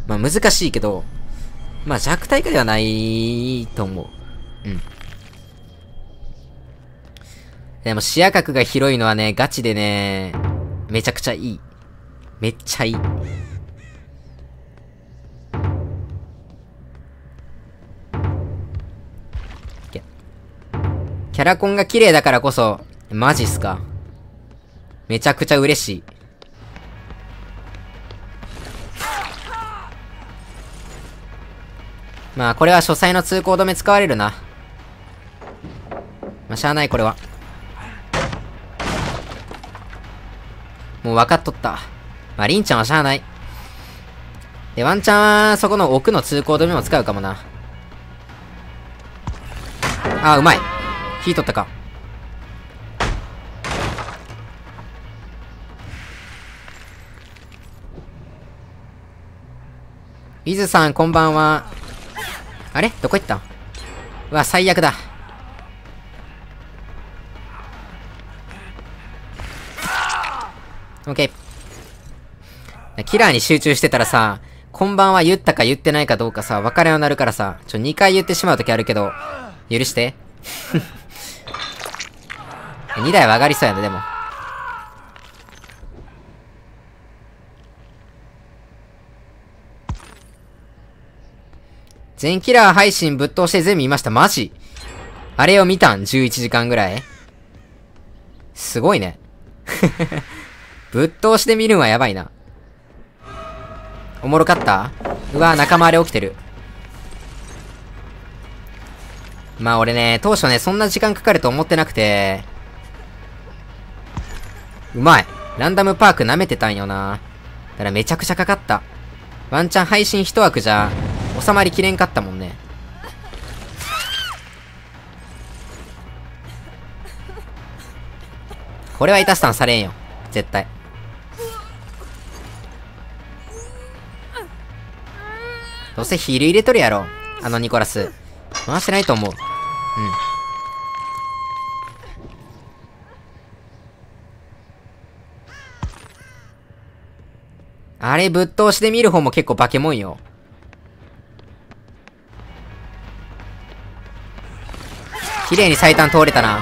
まあ難しいけど、まあ弱体化ではないと思う。うん。でも視野角が広いのはね、ガチでね、めちゃくちゃいい。めっちゃいい。キャラコンが綺麗だからこそ、マジっすか。めちゃくちゃ嬉しい。まあこれは書斎の通行止め使われるな。まあしゃあないこれは。もう分かっとった。まありんちゃんはしゃあない。で、ワンチャンはそこの奥の通行止めも使うかもな。あー、うまい。火取ったか。イズさん、こんばんは。あれどこ行った？うわ、最悪だ。オッケー。キラーに集中してたらさ、こんばんは言ったか言ってないかどうかさ、分からんようになるからさ、2回言ってしまうときあるけど、許して。2台は上がりそうやね、でも。全キラー配信ぶっ通して全部見ました。マジ？あれを見たん ?11 時間ぐらい？すごいね。ぶっ通しで見るんはやばいな。おもろかった？うわ、仲間あれ起きてる。まあ俺ね、当初ね、そんな時間かかると思ってなくて。うまい。ランダムパーク舐めてたんよな。だからめちゃくちゃかかった。ワンチャン配信一枠じゃ、収まりきれんかったもんね。これはイタスタンされんよ。絶対。どうせヒール入れとるやろ。あのニコラス。回してないと思う。うん。あれぶっ通しで見る方も結構化けもんよ。綺麗に最短通れたな。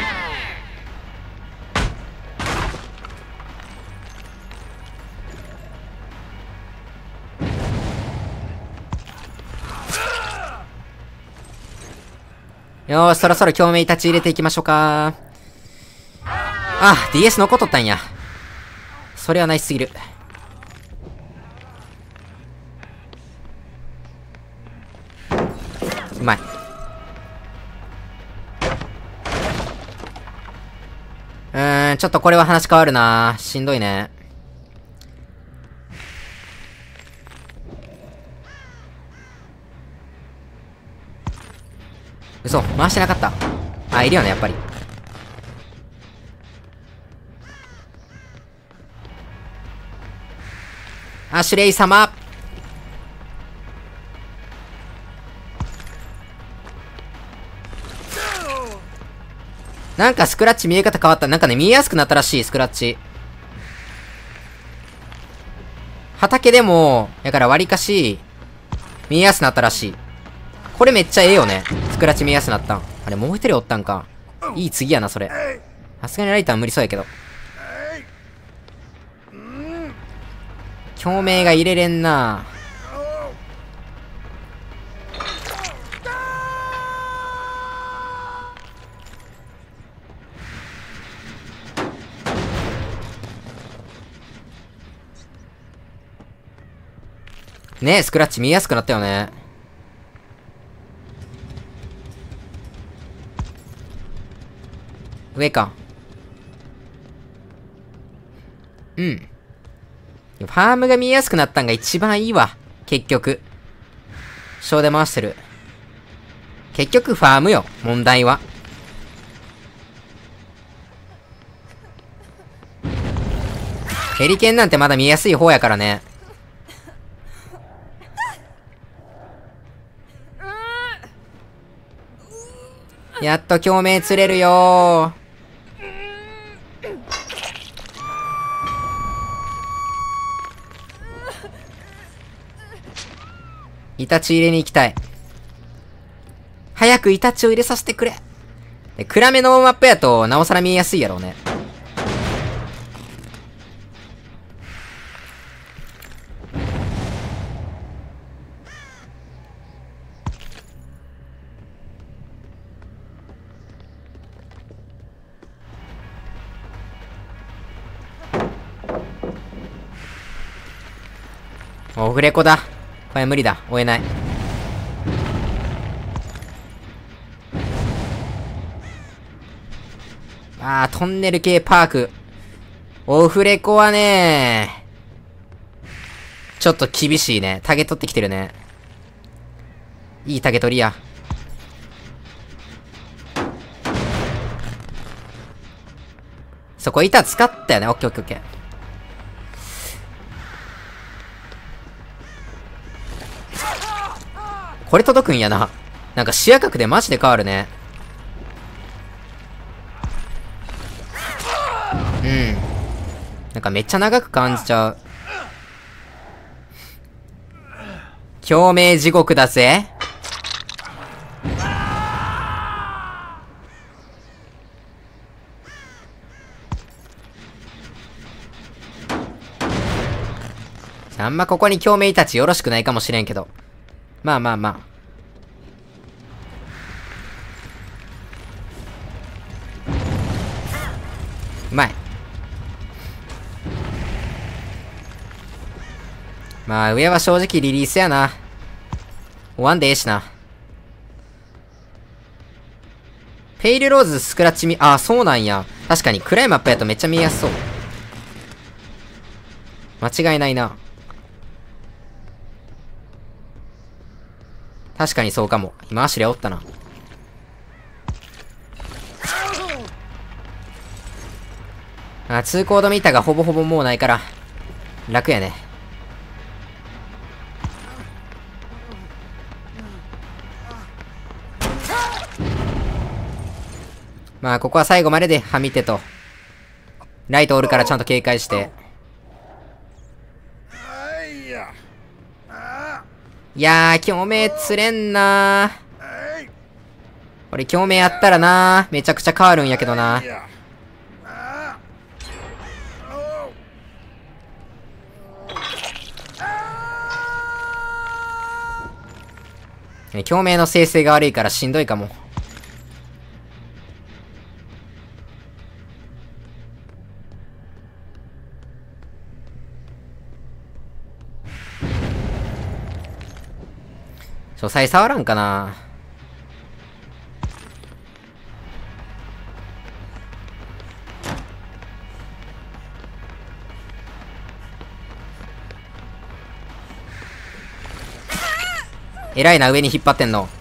よーし、そろそろ共鳴立ち入れていきましょうか。あ、DS 残っとったんや。それはナイスすぎる。うまい。ちょっとこれは話変わるな。しんどいね。嘘、回してなかった。あ、いるよね、やっぱり。アシュレイ様。なんかスクラッチ見え方変わった。なんかね、見えやすくなったらしい、スクラッチ。畑でも、だから割かし、見えやすくなったらしい。これめっちゃええよね。スクラッチ見えやすくなったん。あれ、もう一人おったんか。いい次やな、それ。さすがにライター無理そうやけど。共鳴が入れれんな。ねえ、スクラッチ見えやすくなったよね。上か。うん。ファームが見えやすくなったんが一番いいわ。結局。小で回してる。結局ファームよ。問題は。ヘリケンなんてまだ見えやすい方やからね。やっと共鳴釣れるよー。 イタチ入れに行きたい。早くイタチを入れさせてくれ。暗めのマップやと、なおさら見えやすいやろうね。オフレコだ。これ無理だ。追えない。あー、トンネル系パーク。オフレコはねちょっと厳しいね。タゲ取ってきてるね。いいタゲ取りや。そこ板使ったよね。オッケーオッケーオッケー。これ届くんやな。なんか視野角でマジで変わるね。うん。なんかめっちゃ長く感じちゃう。共鳴地獄だぜ。あんまここに共鳴たちよろしくないかもしれんけど。まあまあまあ。うまい。まあ上は正直リリースやな。終わんでええしな。ペイルローズスクラッチああ、そうなんや。確かに暗いマップやとめっちゃ見えやすそう。間違いないな。確かにそうかも。今足でおったな。あ、通行止め板がほぼほぼもうないから、楽やね。まあ、ここは最後までで、はみてと。ライトおるからちゃんと警戒して。いやー、共鳴釣れんなー。これ共鳴あったらなー、めちゃくちゃ変わるんやけどな。共鳴の生成が悪いからしんどいかも。書斎触らんかな。偉いな、上に引っ張ってんの。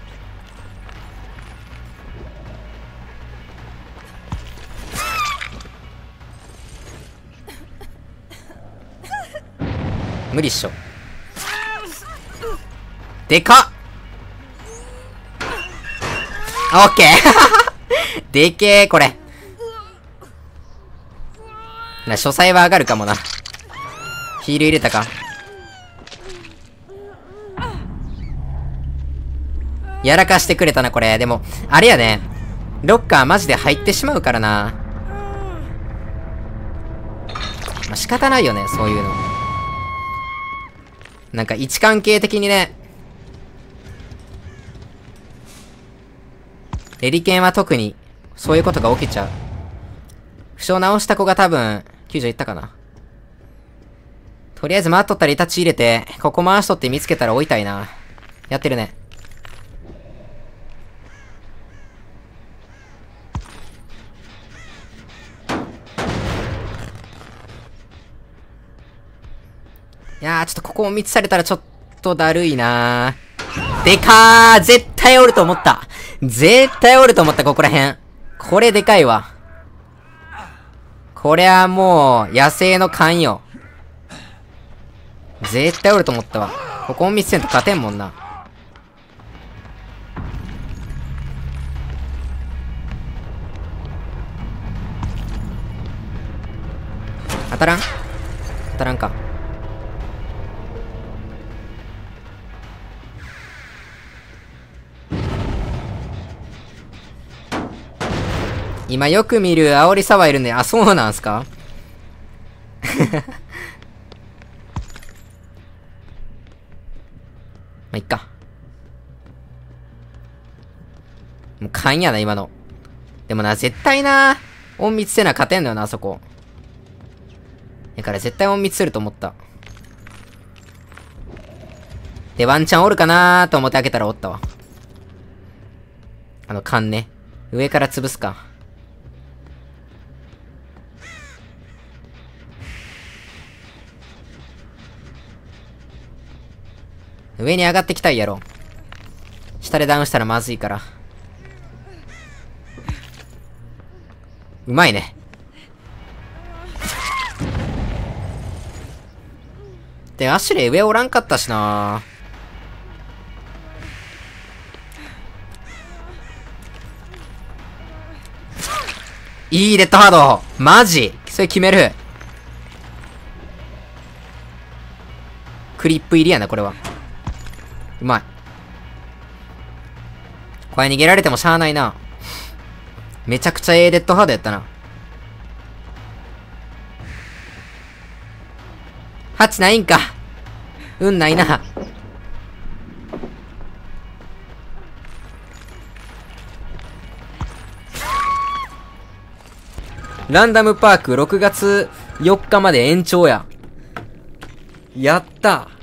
無理っしょ。でかっ。オッケーでけー、これ。書斎は上がるかもな。ヒール入れたか。やらかしてくれたな、これ。でも、あれやね。ロッカーマジで入ってしまうからな。まあ、仕方ないよね、そういうの。なんか位置関係的にね。エリケンは特に、そういうことが起きちゃう。負傷直した子が多分、救助行ったかな。とりあえず回っとったらイタチ入れて、ここ回しとって見つけたら置いたいな。やってるね。いやー、ちょっとここも3つされたらちょっとだるいなー。でかー、絶対おると思った。絶対おると思った、ここら辺。これでかいわ。これはもう、野生の勘よ。絶対おると思ったわ。ここも3つせんと勝てんもんな。当たらん？当たらんか。 今よく見る煽りサバいるんで、あ、そうなんすか？まあ、いっか。もう勘やな、今の。でもな、絶対な、隠密せな勝てんのよな、あそこ。だから絶対隠密すると思った。で、ワンチャンおるかなーと思って開けたらおったわ。勘ね。上から潰すか。上に上がってきたいやろ。下でダウンしたらまずいから。うまいね。で、アシュレイ上おらんかったしな。いいレッドハードマジそれ決める。クリップ入りやな、これは。うまい。これ逃げられてもしゃあないな。めちゃくちゃレッドハードやったな。8ないんか。運ないな。ランダムパーク6月4日まで延長や。やった。